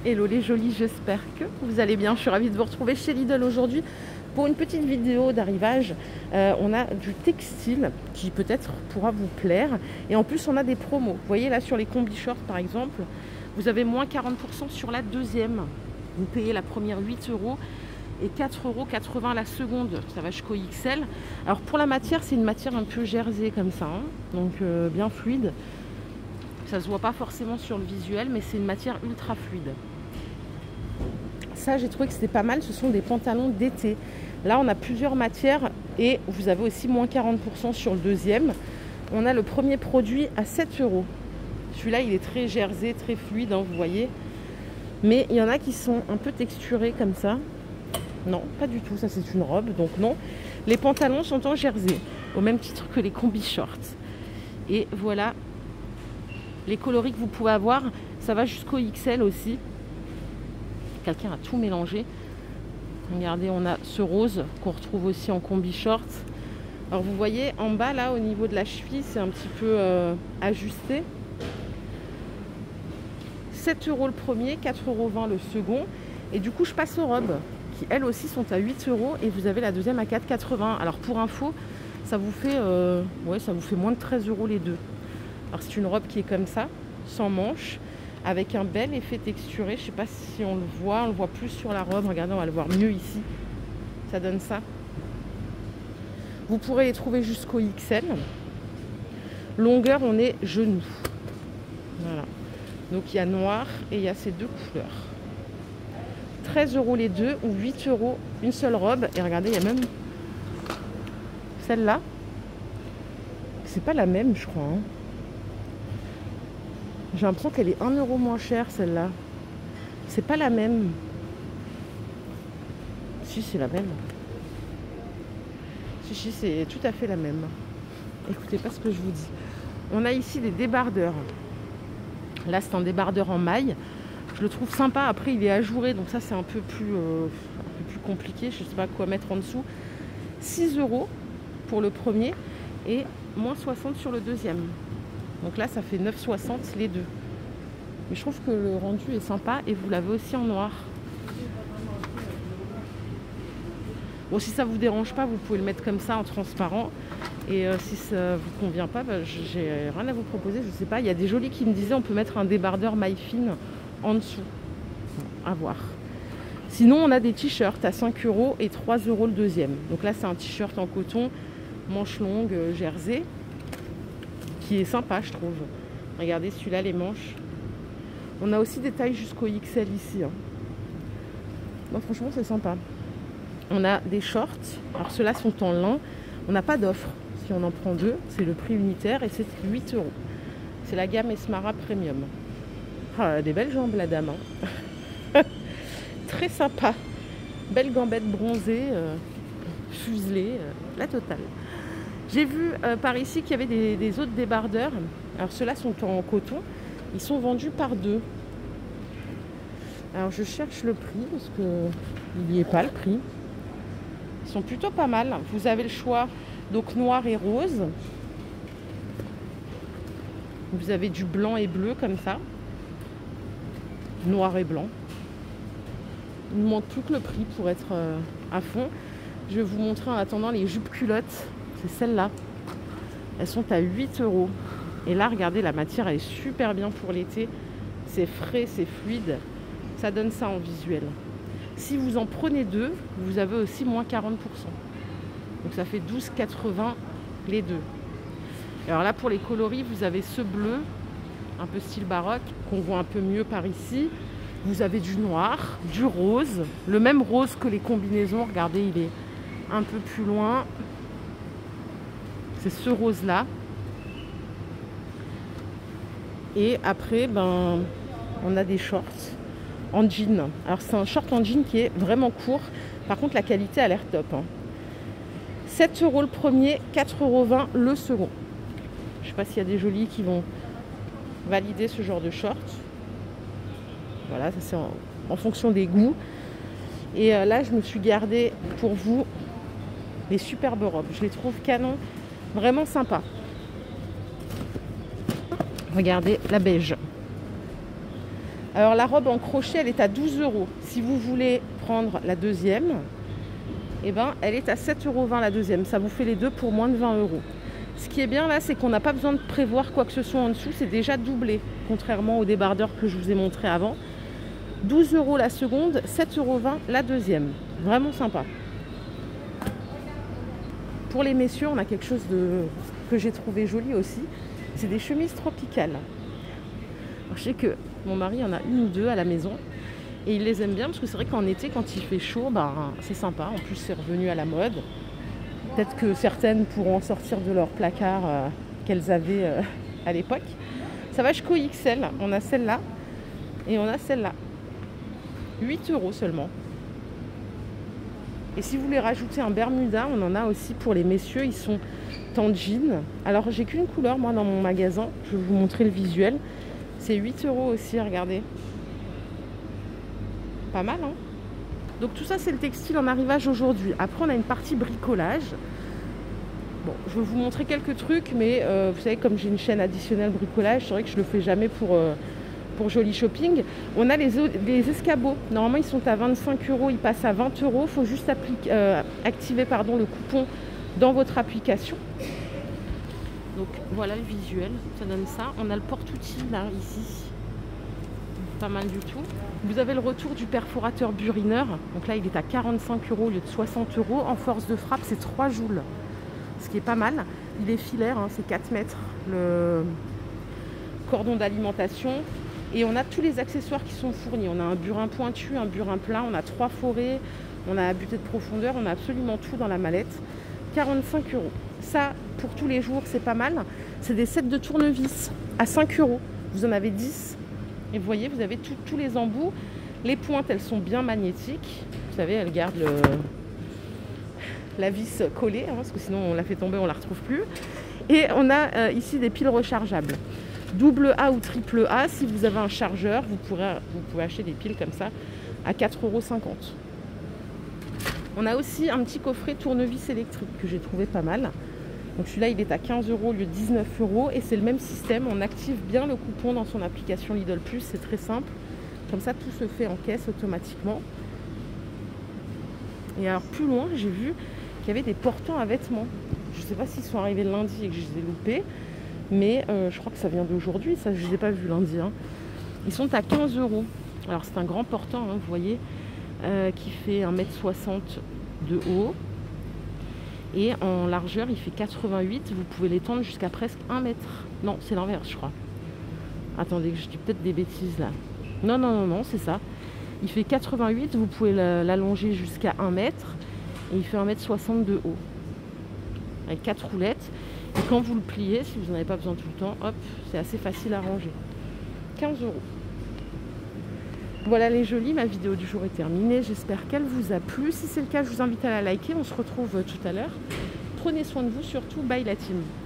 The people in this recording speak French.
Hello les jolis, j'espère que vous allez bien. Je suis ravie de vous retrouver chez Lidl aujourd'hui pour une petite vidéo d'arrivage. On a du textile qui peut-être pourra vous plaire. Et en plus, on a des promos. Vous voyez là sur les combi shorts par exemple, vous avez moins 40% sur la deuxième. Vous payez la première 8 € et 4,80 € la seconde. Ça va jusqu'au XL. Alors pour la matière, c'est une matière un peu jersey comme ça, hein, donc bien fluide. Ça se voit pas forcément sur le visuel, mais c'est une matière ultra fluide. Ça, j'ai trouvé que c'était pas mal. Ce sont des pantalons d'été. Là, on a plusieurs matières et vous avez aussi moins 40% sur le deuxième. On a le premier produit à 7 €. Celui-là, il est très jersey, très fluide, hein, vous voyez. Mais il y en a qui sont un peu texturés comme ça. Non, pas du tout. Ça, c'est une robe, donc non. Les pantalons sont en jersey, au même titre que les combi shorts. Et voilà les coloris que vous pouvez avoir. Ça va jusqu'au XL aussi. Quelqu'un a tout mélangé. Regardez, on a ce rose qu'on retrouve aussi en combi short. Alors vous voyez en bas là au niveau de la cheville, c'est un petit peu ajusté. 7 € le premier, 4,20 € le second. Et du coup je passe aux robes qui elles aussi sont à 8 € et vous avez la deuxième à 4,80 €. Alors pour info, ça vous fait moins de 13 € les deux. Alors c'est une robe qui est comme ça, sans manches, avec un bel effet texturé. Je ne sais pas si on le voit plus sur la robe. Regardez, on va le voir mieux ici. Ça donne ça. Vous pourrez les trouver jusqu'au XL. Longueur, on est genou. Voilà. Donc il y a noir et il y a ces deux couleurs. 13 € les deux ou 8 € une seule robe. Et regardez, il y a même celle-là. C'est pas la même, je crois, hein. J'ai l'impression qu'elle est 1 € moins chère, celle-là. C'est pas la même. Si, c'est la même. Si, c'est tout à fait la même. Écoutez pas ce que je vous dis. On a ici des débardeurs. Là, c'est un débardeur en maille. Je le trouve sympa. Après, il est ajouré, donc ça, c'est un peu plus compliqué. Je ne sais pas quoi mettre en dessous. 6 € pour le premier et moins 60 sur le deuxième. Donc là, ça fait 9,60 € les deux. Mais je trouve que le rendu est sympa et vous l'avez aussi en noir. Bon, si ça ne vous dérange pas, vous pouvez le mettre comme ça en transparent. Et si ça ne vous convient pas, j'ai rien à vous proposer. Je ne sais pas, il y a des jolis qui me disaient on peut mettre un débardeur maille fine en dessous. Bon, à voir. Sinon, on a des t-shirts à 5 € et 3 € le deuxième. Donc là, c'est un t-shirt en coton, manche longue, jersey, qui est sympa, je trouve. Regardez celui-là, les manches. On a aussi des tailles jusqu'au XL ici, hein. Non, franchement, c'est sympa. On a des shorts. Alors ceux-là sont en lin. On n'a pas d'offre. Si on en prend deux, c'est le prix unitaire et c'est 8 €. C'est la gamme Esmara Premium. Ah, des belles jambes, la dame, hein. Très sympa. Belle gambette bronzée, fuselée, la totale. J'ai vu par ici qu'il y avait des autres débardeurs. Alors ceux-là sont en coton. Ils sont vendus par deux. Alors je cherche le prix parce qu'il n'y est pas le prix. Ils sont plutôt pas mal. Vous avez le choix donc noir et rose. Vous avez du blanc et bleu comme ça. Noir et blanc. Il ne manque plus que le prix pour être à fond. Je vais vous montrer en attendant les jupes culottes. C'est celles-là. Elles sont à 8 €. Et là, regardez, la matière, elle est super bien pour l'été. C'est frais, c'est fluide. Ça donne ça en visuel. Si vous en prenez deux, vous avez aussi moins 40%. Donc ça fait 12,80 € les deux. Alors là, pour les coloris, vous avez ce bleu, un peu style baroque, qu'on voit un peu mieux par ici. Vous avez du noir, du rose. Le même rose que les combinaisons. Regardez, il est un peu plus loin. C'est ce rose-là. Et après, on a des shorts en jean. Alors, c'est un short en jean qui est vraiment court. Par contre, la qualité a l'air top, hein. 7 € le premier, 4,20 € le second. Je ne sais pas s'il y a des jolis qui vont valider ce genre de short. Voilà, ça c'est en fonction des goûts. Et là, je me suis gardé pour vous les superbes robes. Je les trouve canon, vraiment sympa. Regardez la beige. Alors la robe en crochet, elle est à 12 €. Si vous voulez prendre la deuxième, eh ben, elle est à 7,20 € la deuxième. Ça vous fait les deux pour moins de 20 €. Ce qui est bien là, c'est qu'on n'a pas besoin de prévoir quoi que ce soit en dessous. C'est déjà doublé, contrairement au débardeur que je vous ai montré avant. 12 € la seconde, 7,20 € la deuxième. Vraiment sympa. Pour les messieurs, on a quelque chose que j'ai trouvé joli aussi. C'est des chemises tropicales. Alors, je sais que mon mari en a une ou deux à la maison. Et il les aime bien parce que c'est vrai qu'en été, quand il fait chaud, c'est sympa. En plus, c'est revenu à la mode. Peut-être que certaines pourront sortir de leur placard qu'elles avaient à l'époque. Ça va jusqu'au XL. On a celle-là et on a celle-là. 8 € seulement. Et si vous voulez rajouter un Bermuda, on en a aussi pour les messieurs. Ils sont en jean. Alors, j'ai qu'une couleur, moi, dans mon magasin. Je vais vous montrer le visuel. C'est 8 € aussi, regardez. Pas mal, hein? Donc tout ça, c'est le textile en arrivage aujourd'hui. Après, on a une partie bricolage. Bon, je vais vous montrer quelques trucs, mais vous savez, comme j'ai une chaîne additionnelle bricolage, c'est vrai que je ne le fais jamais pour Joli Shopping. On a les escabeaux. Normalement, ils sont à 25 €, ils passent à 20 €. Il faut juste activer le coupon dans votre application. Donc voilà le visuel, ça donne ça. On a le porte-outils là, ici. Pas mal du tout. Vous avez le retour du perforateur burineur. Donc là, il est à 45 € au lieu de 60 €. En force de frappe, c'est 3 joules. Ce qui est pas mal. Il est filaire, hein, c'est 4 mètres le cordon d'alimentation. Et on a tous les accessoires qui sont fournis. On a un burin pointu, un burin plat, on a 3 forêts, on a un butée de profondeur, on a absolument tout dans la mallette. 45 €. Ça, pour tous les jours, c'est pas mal. C'est des sets de tournevis à 5 €. Vous en avez 10. Et vous voyez, vous avez tous les embouts. Les pointes, elles sont bien magnétiques. Vous savez, elles gardent la vis collée, hein, parce que sinon on la fait tomber, on la retrouve plus. Et on a ici des piles rechargeables. Double A ou triple A, si vous avez un chargeur, vous pouvez acheter des piles comme ça à 4,50 €. On a aussi un petit coffret tournevis électrique que j'ai trouvé pas mal. Donc celui-là, il est à 15 € au lieu de 19 € et c'est le même système. On active bien le coupon dans son application Lidl Plus, c'est très simple. Comme ça, tout se fait en caisse automatiquement. Et alors plus loin, j'ai vu qu'il y avait des portants à vêtements. Je ne sais pas s'ils sont arrivés lundi et que je les ai loupés, mais je crois que ça vient d'aujourd'hui. Ça, je ne les ai pas vus lundi, hein. Ils sont à 15 €. Alors c'est un grand portant, hein, vous voyez, qui fait 1,60 m de haut. Et en largeur, il fait 88. Vous pouvez l'étendre jusqu'à presque 1 mètre. Non, c'est l'inverse, je crois. Attendez, je dis peut-être des bêtises là. Non, c'est ça. Il fait 88. Vous pouvez l'allonger jusqu'à 1 mètre. Et il fait 1,60 m de haut. Avec 4 roulettes. Et quand vous le pliez, si vous n'en avez pas besoin tout le temps, hop, c'est assez facile à ranger. 15 €. Voilà les jolis, ma vidéo du jour est terminée. J'espère qu'elle vous a plu. Si c'est le cas, je vous invite à la liker. On se retrouve tout à l'heure. Prenez soin de vous surtout. Bye la team.